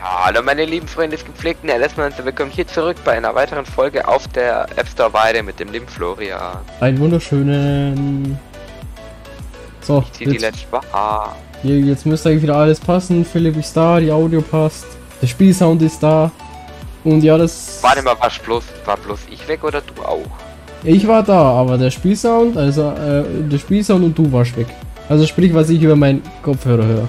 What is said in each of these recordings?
Hallo meine lieben Freunde des gepflegten LS-Mans, willkommen hier zurück bei einer weiteren Folge auf der App Store Weide mit dem lieben Florian. Einen wunderschönen... So, Ich zieh die letzte Woche. jetzt müsste eigentlich wieder alles passen. Philipp ist da, die Audio passt, der Spielsound ist da. Und ja, das... Warte mal, war bloß ich weg oder du auch? Ich war da, aber der Spielsound, der Spielsound und du warst weg. Also sprich, was ich über meinen Kopfhörer höre.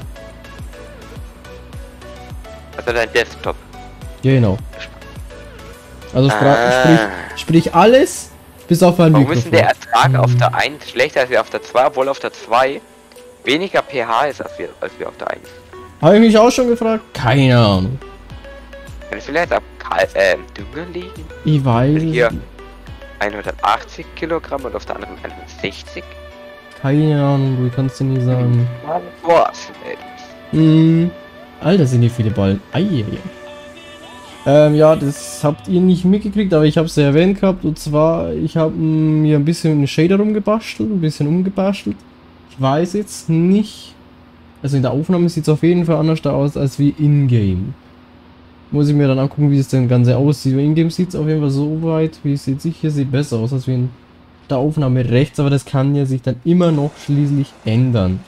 Also dein Desktop. Genau. Also sprich alles, bis auf ein Warum Mikrofon. ist denn der Ertrag auf der 1 schlechter als wir auf der 2, obwohl auf der 2 weniger pH ist als wir auf der 1? Habe ich mich auch schon gefragt? Keine Ahnung. Kann es vielleicht am Dünger liegen? Ich weiß Also hier nicht. 180 Kilogramm und auf der anderen 160? Keine Ahnung, du kannst dir nicht sagen. Was? Alter, sind hier viele Ballen. Eieiei. Ja, das habt ihr nicht mitgekriegt, aber ich habe es ja erwähnt gehabt. Und zwar, ich habe mir ein bisschen einen Shader rumgebastelt, ein bisschen umgebastelt. Ich weiß jetzt nicht. Also in der Aufnahme sieht es auf jeden Fall anders aus als wie in-game. Muss ich mir dann angucken, wie es denn Ganze aussieht. In-game sieht es auf jeden Fall so weit, wie es sieht sich hier, sieht besser aus als wie in der Aufnahme rechts, aber das kann ja sich dann immer noch schließlich ändern.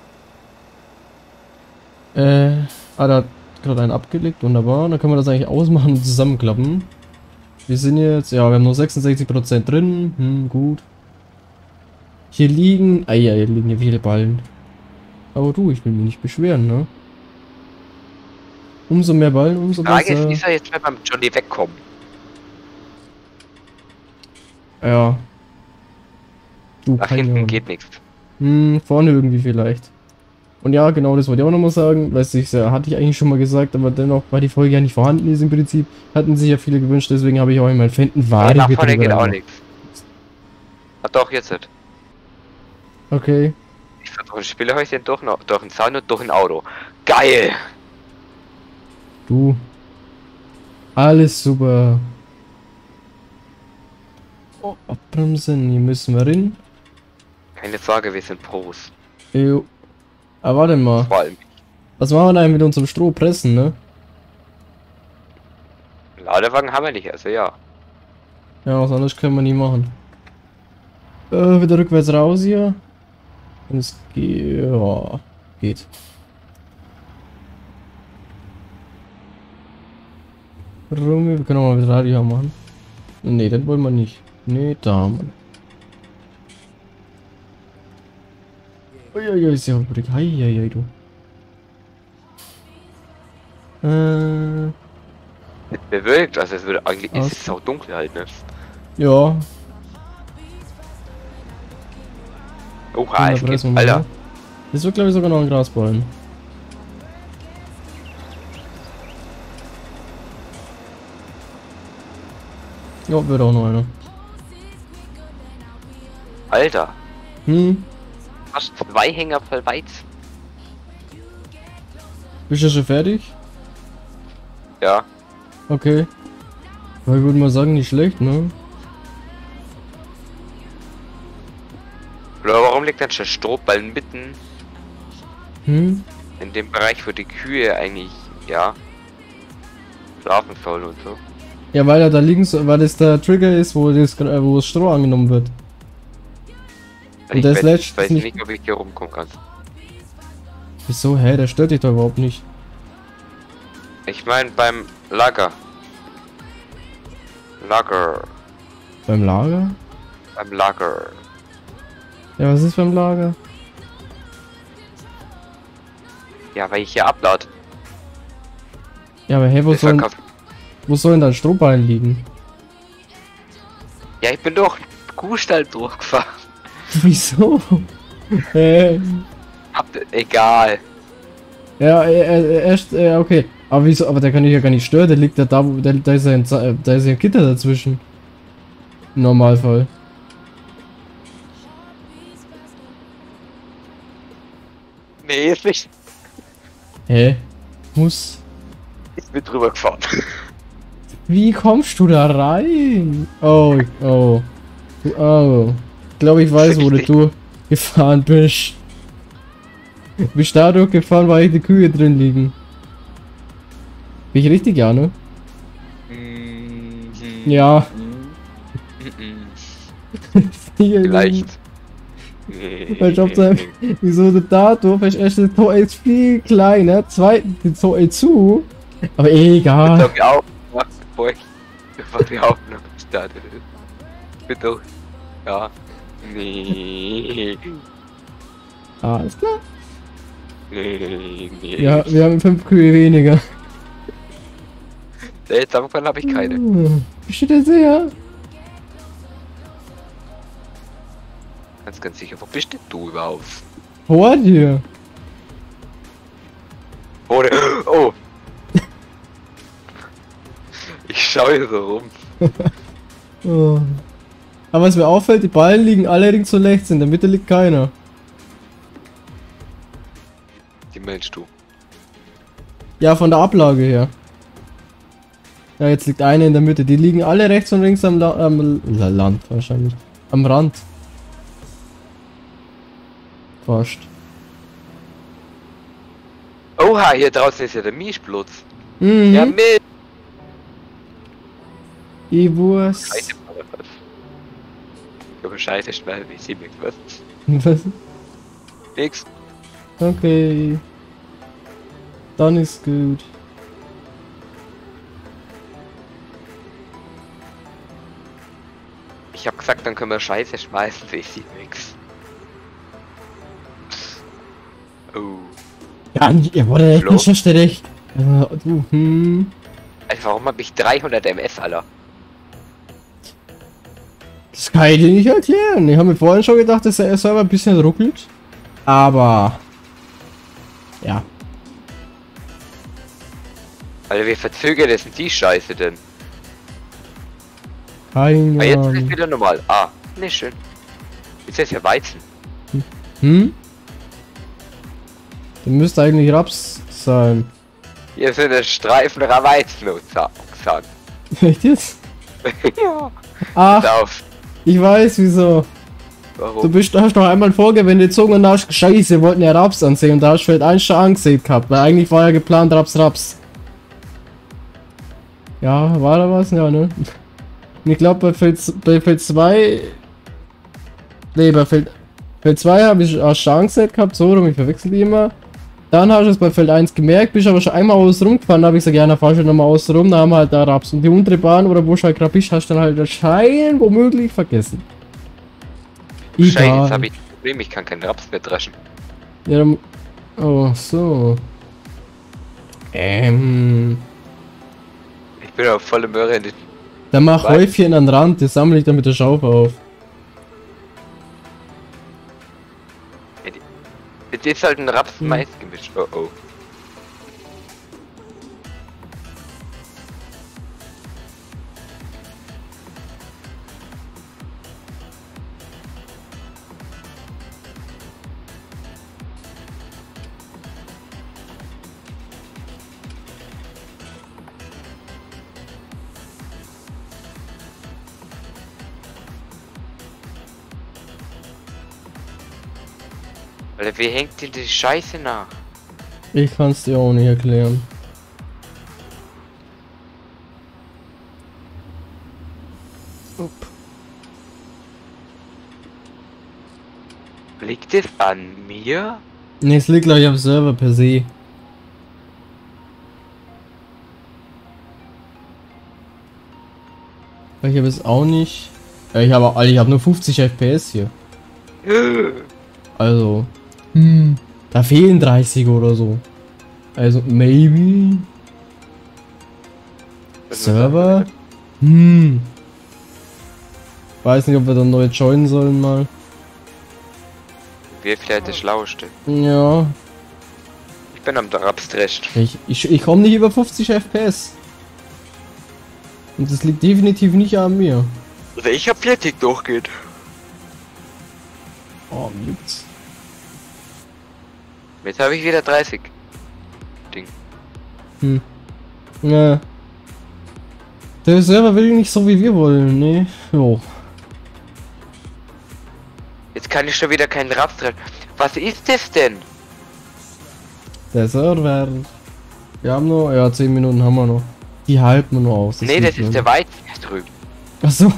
Da hat gerade einen abgelegt, wunderbar. Dann können wir das eigentlich ausmachen und zusammenklappen. Wir sind jetzt, ja, wir haben noch 66% drin. Gut. Hier liegen, hier liegen hier viele Ballen. Aber du, ich will mich nicht beschweren, ne? Umso mehr Ballen, umso besser. Frage ist, wie soll jetzt beim Johnny wegkommen? Ja. Du, Nach keine hinten Ahnung. geht nichts. Vorne irgendwie vielleicht. Und ja, genau, das wollte ich auch nochmal sagen. Weiß ich, hatte ich eigentlich schon mal gesagt, aber dennoch, weil die Folge ja nicht vorhanden ist im Prinzip, hatten sich ja viele gewünscht, deswegen habe ich auch einmal Fenton-Ware Nach vorne geht auch nichts. Ach doch, jetzt nicht. Okay. Ich fahre durch ein Spielhäuschen, durch ein Zaun und durch ein Auto. Geil! Du. Alles super. Oh, abbremsen, hier müssen wir rein. Keine Sorge, wir sind Pros. Jo. Aber warte mal. Vor allem. Was machen wir denn mit unserem Stroh? Pressen, ne? Ladewagen haben wir nicht, also ja. Ja, was anderes können wir nie machen. Wieder rückwärts raus hier. Und es geht. Ja, geht. Rum, wir können auch mal mit Radio machen. Ne, das wollen wir nicht. Ne, da haben wir. Uiuiui, ist ja übrig. Heieiei, du. Bewölkt, also es würde eigentlich. Es ist auch dunkel halt, ne? Ja. Oha, es geht, Alter. Das wird, glaube ich, sogar noch ein Grasballen. Ja, wird auch noch einer. Alter. Fast 2 Hänger voll Weizen. Bist du schon fertig? Ja. Okay. Ja, ich würde mal sagen, nicht schlecht, ne? Oder warum liegt dann schon Strohballen mitten In in dem Bereich, wo die Kühe eigentlich, ja, schlafen sollen und so? Ja, weil er da links, weil das der Trigger ist, wo das Stroh angenommen wird. Und Ich das weiß lässt nicht, ob ich hier rumkommen kann. Wieso? Hä? Der stört dich doch überhaupt nicht. Ich meine beim Lager. Beim Lager? Beim Lager. Ja, was ist beim Lager? Ja, weil ich hier ablade. Ja, aber hey, wo sollen dann Strohballen liegen? Ja, ich bin doch Kuhstall durchgefahren. Wieso? Egal. Ja, erst, okay. Aber wieso? Aber der kann ich ja gar nicht stören. Der liegt ja da, da ist ja ein Gitter dazwischen. Im Normalfall. Nee, ist nicht. Hä? Muss. Ich bin drüber gefahren. Wie kommst du da rein? Oh. Ich glaube, ich weiß, wo du gefahren bist. Bist da durchgefahren, weil die Kühe drin liegen. Bin ich richtig, ja, ne? Mhm. Ja. Mhm. Vielleicht. Vielleicht. Weil ich hab gesagt, wieso der Datum ist erst der Tor ist viel kleiner, zweitens die Tor ist zu. Aber egal. Bitte die Aufnahme, bevor die Aufnahme startet. Bitte. Ja. Nee. Alles klar. Nee. Ja, wir haben 5 Kühe weniger. Jetzt davon habe ich keine. Bist du dir sicher? Ganz sicher. Wo bist denn du überhaupt? Vor dir. Ohne. Oh! Ich schaue hier so rum. Oh. Aber was mir auffällt, die Ballen liegen alle links und rechts, in der Mitte liegt keiner. Die meinst du? Ja, von der Ablage her. Ja, jetzt liegt eine in der Mitte. Die liegen alle rechts und links am Land wahrscheinlich. Am Rand. Fast. Oha, hier draußen ist ja der Mischplutz. Mhm. Ja, Milch. Die Wurst. Scheiße, was? Ich habe Scheiße, schnell, wie sie mich was? Was? Nix. Okay. Dann ist gut. Ich hab gesagt, dann können wir Scheiße schmeißen, wie sie nix. Oh. Ja, ja, wurde Flo? nicht hast du recht. Du, Also warum hab ich 300 MS, Alter? Das kann ich dir nicht erklären. Ich habe mir vorhin schon gedacht, dass der Server ein bisschen ruckelt. Aber... Ja. Alter, wie verzögert ist denn die Scheiße denn? Keine Ah, jetzt ist Ahnung. es wieder normal. Ah, ne, schön. Jetzt ist ja Weizen. Hm? Der müsste eigentlich Raps sein. Hier sind ein Streifen Weizen, gesagt. Echt jetzt? Ja. Ach, Lauf. ich weiß wieso. Warum? Hast doch einmal vorgewendet gezogen und hast scheiße, wir wollten ja Raps ansehen und da hast du vielleicht einen schon angesehen gehabt, weil eigentlich war ja geplant Raps. Ja, war da was? Ja, ne? Und ich glaube bei Feld 2... Ne, bei Feld 2 habe ich eine Chance gehabt, so rum, ich verwechsel die immer. Dann hast du es bei Feld 1 gemerkt, bist aber schon einmal außen rumgefahren, da habe ich gesagt, ja, dann fahr ich nochmal außen rum, da haben wir halt da Raps. Und die untere Bahn oder wo du halt gerade bist, hast du dann halt anscheinend womöglich vergessen. Scheiße, Egal. jetzt hab ich ein Problem, ich kann keinen Raps mehr dreschen. Ja, dann... Oh, so. Ich bin auf volle Möhre in den... Dann mach Weil- Häufchen an den Rand, das sammle ich dann mit der Schaufel auf. Jetzt ist halt ein Raps-Mais gemischt. Oh oh. Alter, wie hängt denn die Scheiße nach? Ich kann's dir auch nicht erklären. Upp. Liegt es an mir? Ne, es liegt gleich am Server per se. Ich habe es auch nicht. Ich habe nur 50 FPS hier. Also. Da fehlen 30 oder so. Also, maybe. Server? Weiß nicht, ob wir dann neu joinen sollen mal. Wer vielleicht der Schlauste? Ja. Ich bin am Raps-Dreschen. Ich komme nicht über 50 FPS. Und das liegt definitiv nicht an mir. Also ich hab 40 durchgeht. Oh, mir liegt's. Jetzt habe ich wieder 30. Ja. Der Server will nicht so wie wir wollen, ne? Jo. Jetzt kann ich schon wieder keinen Raps treffen. Was ist das denn? Der Server. Wir haben noch, ja, 10 Minuten haben wir noch. Die halten wir nur aus. Nee, das ist der Weizen drüben. Achso.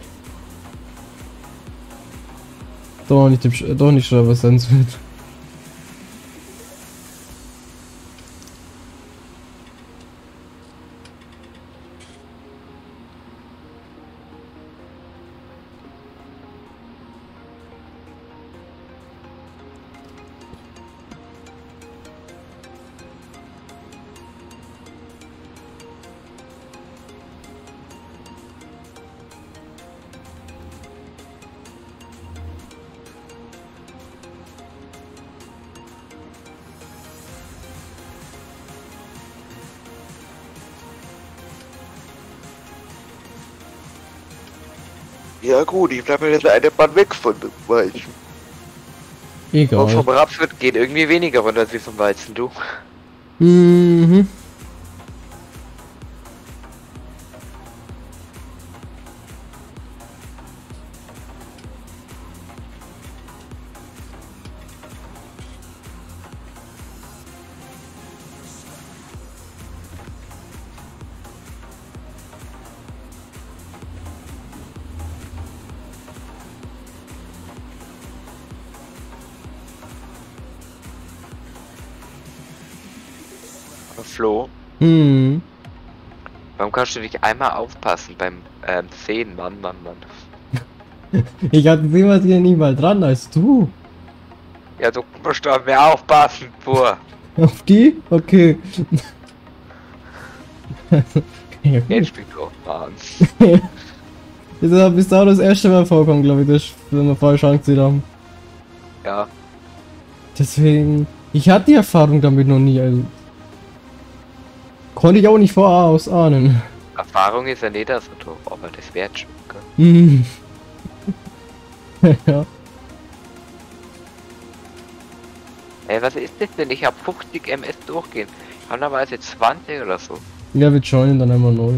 Doch nicht, doch nicht schreiben, was sonst wird. Ja gut, ich bleibe jetzt eine Bahn weg von dem Weizen. Egal. Und vom Raps geht irgendwie weniger runter als wie vom Weizen, du. Mhm. Flo, warum kannst du nicht einmal aufpassen beim Sehen, Mann. Ich hatte jemand hier nicht mal dran als du. Ja, du musst doch mehr aufpassen, boah. Auf die? Okay. Ja, gut. Jetzt spielt doch Mann. Das ist bis dato das erste Mal vorkommen, glaube ich, dass wir falsch angesehen haben. Ja, Deswegen, ich hatte die Erfahrung damit noch nie, also. Konnte ich auch nicht voraus ahnen. Erfahrung ist ja nicht das Auto, aber das wird schon, gell? Mhm. Ja. Ey, was ist das denn? Ich hab 50 MS durchgehen. Normalerweise 20 oder so. Ja, wir joinen dann einmal neu.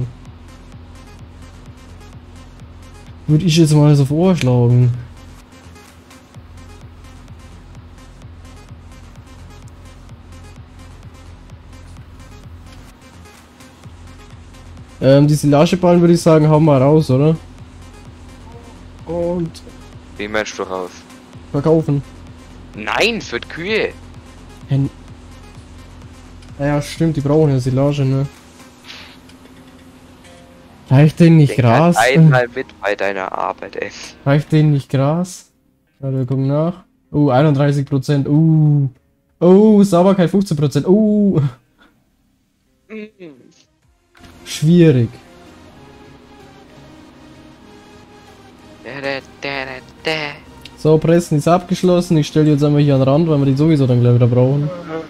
Würde ich jetzt mal so vorschlagen. Die Silageballen würde ich sagen, hauen wir raus, oder? Und Wie meinst du raus? verkaufen. Nein, für die Kühe. Ja, stimmt, die brauchen ja Silage, ne? Reicht denen nicht Denk halt Gras? einmal mit bei deiner Arbeit, ey. Reicht denen nicht Gras? Warte, wir gucken nach. 31%. Sauberkeit 15%. Schwierig. So, Pressen ist abgeschlossen. Ich stelle jetzt einmal hier an den Rand, weil wir die sowieso dann gleich wieder brauchen.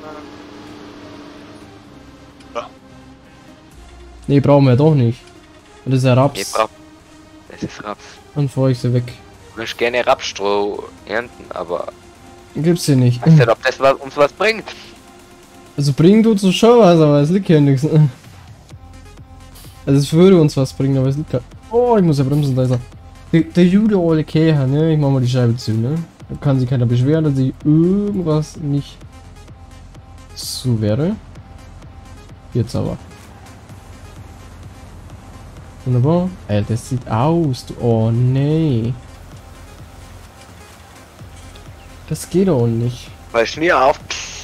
Ne, brauchen wir doch nicht. Das ist ja Raps. Das ist Raps. Dann fahr ich sie weg. Ich möchte gerne Rapsstroh ernten, aber Gibt's hier nicht. ich weiß nicht, ob das uns was bringt. Also bringen tut's uns schon was, aber es liegt hier nichts. Also es würde uns was bringen, aber es liegt da. Oh, ich muss ja bremsen, da ist er. Der Jude alle Käher, ne? Ich mach mal die Scheibe zu, ne? Da kann sich keiner beschweren, dass sich irgendwas nicht so wäre. Jetzt aber. Wunderbar. Alter, das sieht aus. Oh nee. Das geht doch nicht. Weil Schnee auf.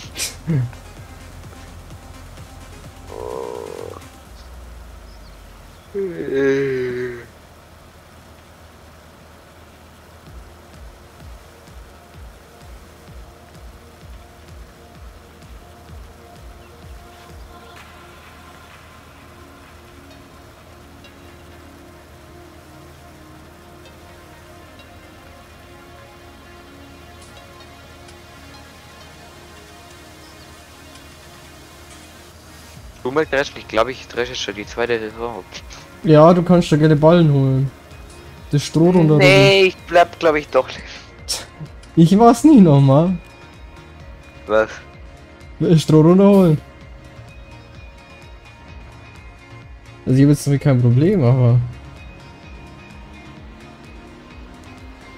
Du mal dreschen, ich glaube, ich dresche schon die zweite Saison. Ja, du kannst da gerne Ballen holen. Das Stroh runter. Nee, ich bleib, glaube ich, doch nicht. Ich war's nie nochmal. Was? Stroh runterholen. Also ich habe jetzt damit kein Problem, aber.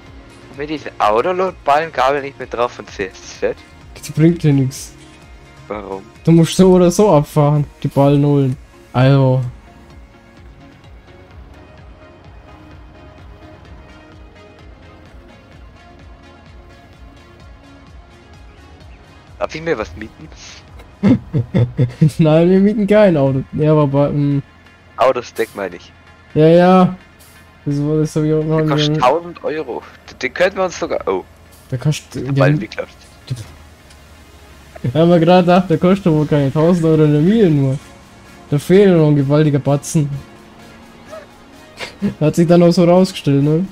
Mit diesen Autolot-Ballengabel nicht mehr drauf und CSZ? Das bringt dir nichts. Warum? Du musst so oder so abfahren, die Ballen holen. Also. Darf ich mir was mieten? Nein, wir mieten kein Auto. Ja, aber Autostack meine ich. ja, ja. Das habe ich auch noch. Der kostet 1000 Euro. Den könnten wir uns sogar. Oh, Der kostet. der Ja, Ball wie klappt. haben wir gerade gedacht, der kostet wohl keine 1000 Euro in der Miete nur. Da fehlt noch ein gewaltiger Batzen. Hat sich dann auch so rausgestellt, ne?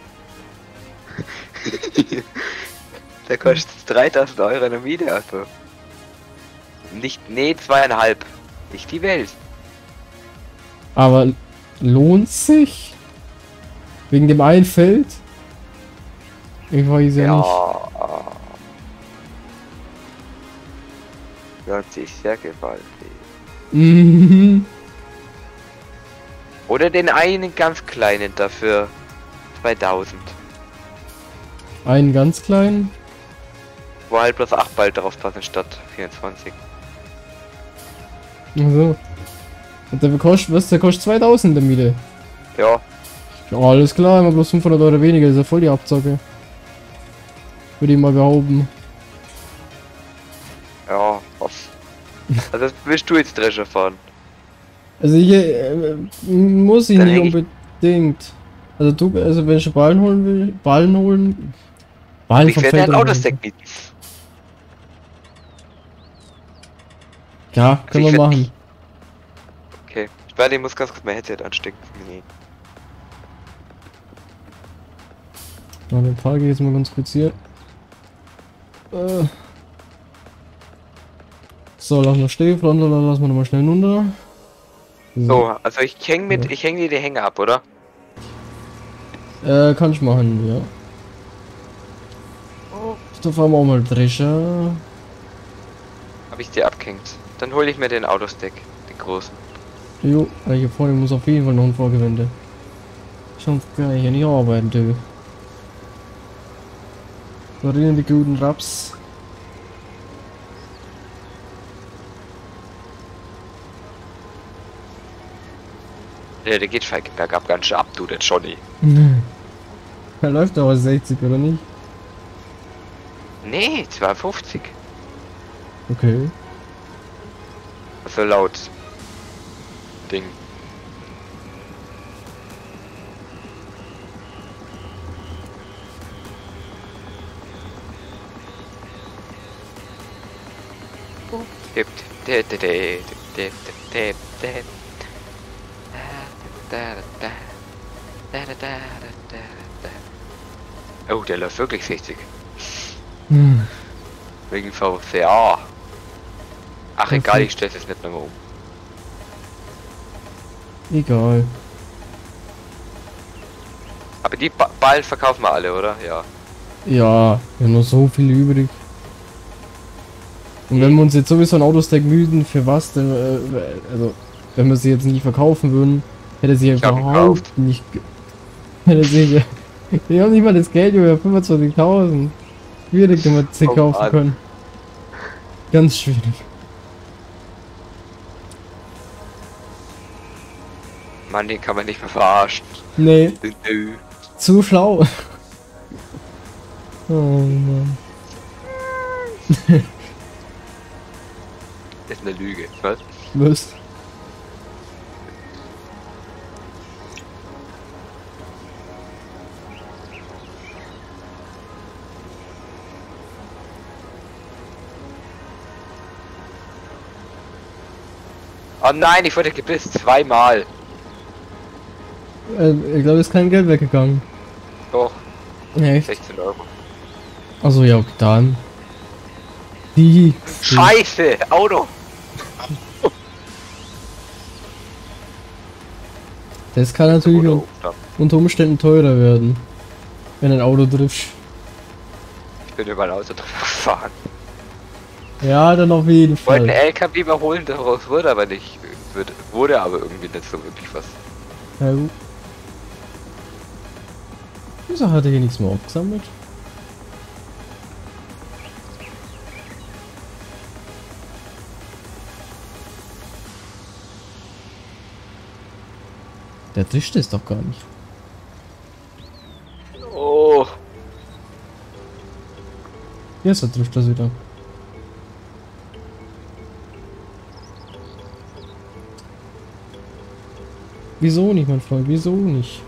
Der kostet 3000 Euro in der Miete, also. Nicht, nee, 2,5. Nicht die Welt. Aber lohnt sich? Wegen dem einen Feld? Ich weiß ja nicht. Hört sich sehr gewaltig. Mhm. Oder den einen ganz kleinen dafür 2000. Einen ganz kleinen? Wo halt bloß 8 Ball drauf passen statt 24. Also. Und der kostet, was? Der kostet 2000 in der Miete. Ja, Ja, alles klar, immer bloß 500 Euro weniger, das ist ja voll die Abzocke. Würde ich mal behaupten. ja, was? Also willst du jetzt Drescher fahren? Also hier muss ich Dann nicht häng ich- unbedingt. Also du, also wenn ich Ballen holen will, Ballen holen. Ballen Ich vom werde Feld ein runter. Autostack mieten. Ja, können Ich wir werd- machen. Okay. Ich werde, ich muss ganz kurz mein Headset anstecken. Nee. Na, den Fall gehe ich jetzt mal ganz kurz hier. So, lassen wir stehen, Frontal, dann lassen wir nochmal schnell runter. So, also ich häng mit, Ja. ich häng dir die Hänge ab, oder? Kann ich machen, ja. Da fahren wir auch mal Drescher. Hab ich dir abgehängt. Dann hole ich mir den Autostack, den großen. Jo, hier vorne muss auf jeden Fall noch ein Vorgewende. Sonst kann ich ja nicht arbeiten, du. Da rennen die guten Raps. Der geht feig bergab ganz schön ab, du, der Johnny. Er läuft aber 60, oder nicht? Nee, 250. Okay. Also laut. Ding. Dip, dip, dip, dip, dip, dip, dip. Oh, der läuft wirklich 60. Hm. Wegen VCA. Ach egal, ich stelle es nicht nochmal um. Egal. Aber die Ballen verkaufen wir alle, oder? Ja. Ja, wir haben noch so viel übrig. Und wenn wir uns jetzt sowieso ein Autostack müden, für was denn, also, wenn wir sie jetzt nicht verkaufen würden, hätte sie Ich hab ihn überhaupt nicht, hätte sie, wir haben nicht mal das Geld über 25.000. Schwierig, wenn wir sie Oh kaufen Mann. können. Ganz schwierig. Mann, den kann man nicht mehr verarschen. Nee, Nö. zu schlau. Oh Mann. Das ist eine Lüge, was? Was? Oh nein, ich wurde gebissen, zweimal. Ich glaube, es ist kein Geld weggegangen. Doch, Echt? 16 Euro. Also ja, okay, dann. Die. Scheiße, Auto. Das kann natürlich Oder un unter Umständen teurer werden. Wenn ein Auto trifft. Ich bin über ein Auto drüber gefahren. Ja, dann auf jeden Ich wollte einen Fall. LKW überholen, daraus wurde aber nicht. Wurde aber irgendwie nicht so wirklich was. Ja, gut. Wieso hat er hier nichts mehr aufgesammelt? Der trischt es doch gar nicht. Oh. Jetzt trifft das wieder. Wieso nicht, mein Freund? Wieso nicht?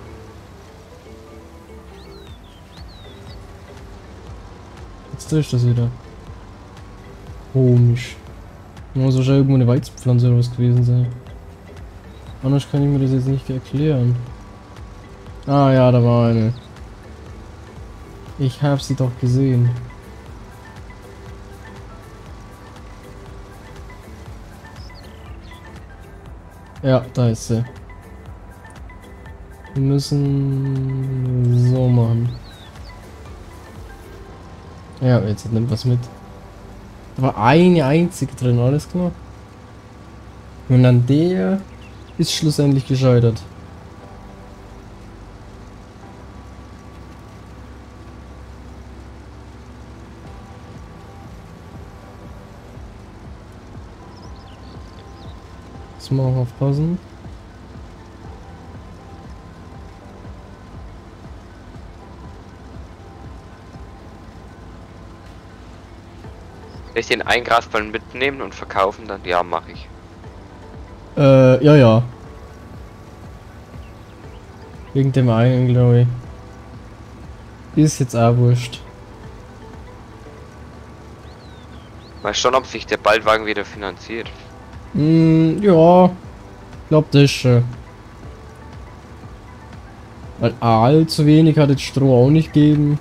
Jetzt trifft das wieder. Komisch. Muss wahrscheinlich irgendwo eine Weizenpflanze raus gewesen sein. Anders kann ich mir das jetzt nicht erklären. Ah ja, da war eine. Ich habe sie doch gesehen. Ja, da ist sie. Wir müssen so machen. Ja, jetzt nimmt was mit. Da war eine einzige drin, alles klar. Und dann der ist schlussendlich gescheitert. Jetzt mal aufpassen. Soll ich den einen Grasball mitnehmen und verkaufen dann? Ja, mache ich. Ja, ja. Wegen dem einen, glaube ich. Ist jetzt auch wurscht. Mal schauen, ob sich der Baldwagen wieder finanziert. Ja. Glaub das schon. Weil allzu wenig hat jetzt Stroh auch nicht gegeben.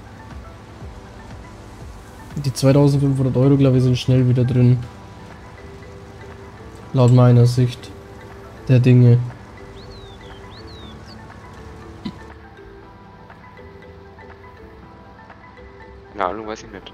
Die 2500 Euro, glaube ich, sind schnell wieder drin. Laut meiner Sicht der Dinge. Keine Ahnung, weiß ich nicht.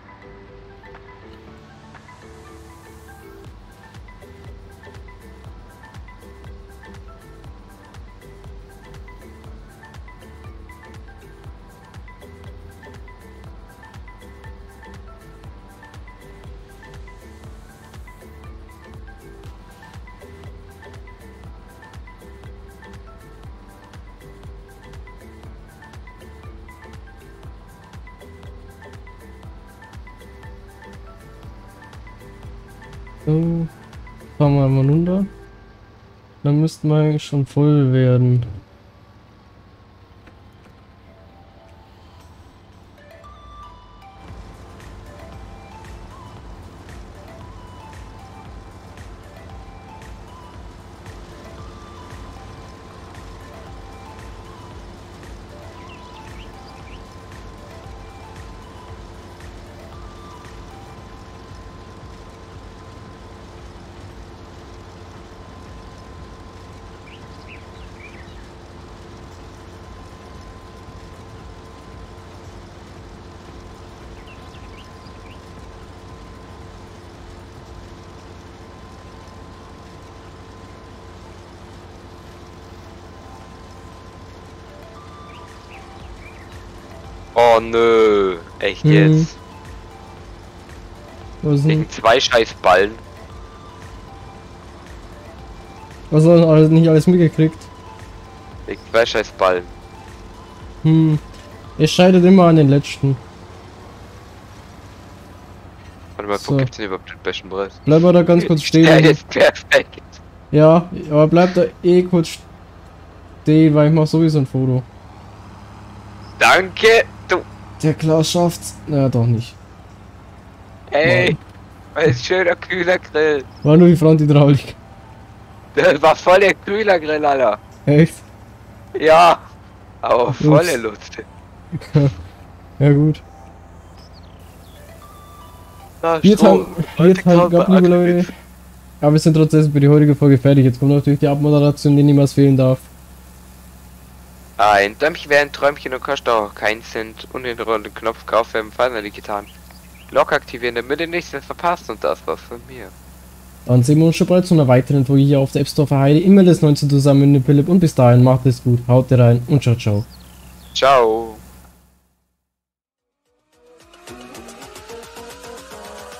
So. Fahren wir mal runter. Dann müssten wir eigentlich schon voll werden. Oh nö, echt Mhm. jetzt? Was Wegen 2 scheiß Ballen. hat er alles nicht alles mitgekriegt? Wegen 2 scheiß Ballen. Es scheitert immer an den letzten. Warte mal, So. wo gibt's denn überhaupt den besten Preis? Bleib mal da ganz kurz stehen. Der ist perfekt. Ja, aber bleib da eh kurz stehen, weil ich mach sowieso ein Foto. Danke, du. Der Klaus schafft's. Na, doch nicht. Ey, ein schöner kühler Grill. War nur die Fronthydraulik. Das war voll der kühler Grill, Alter. Echt? Ja, aber volle Ups. Lust. Ja gut. Ah, Hier Strom. halt gab, liebe Leute. Aber wir sind trotzdem für die heutige Folge fertig. Jetzt kommt natürlich die Abmoderation, die niemals fehlen darf. Ein Däumchen wäre ein Träumchen und kostet auch keinen Cent. Und den roten Knopf kaufen werden Fallen getan. Glock aktivieren, damit ihr nichts mehr verpasst, und das war's von mir. Dann sehen wir uns schon bald zu einer weiteren Folge hier auf der App Store für Heide. Immer das 19 zusammen mit Philipp. Und bis dahin, macht es gut, haut rein und ciao, ciao. Ciao.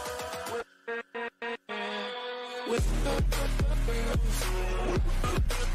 With